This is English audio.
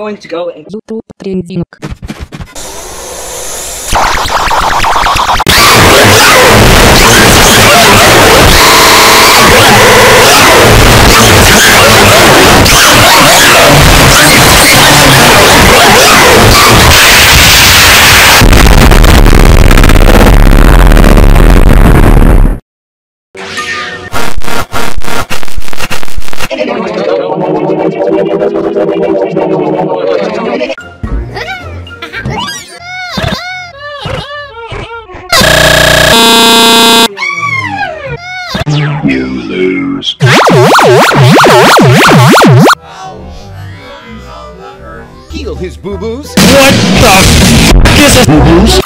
going to go and YouTube trending. You lose. Heal his boo-boos. What the f*** is this? Boo-boos?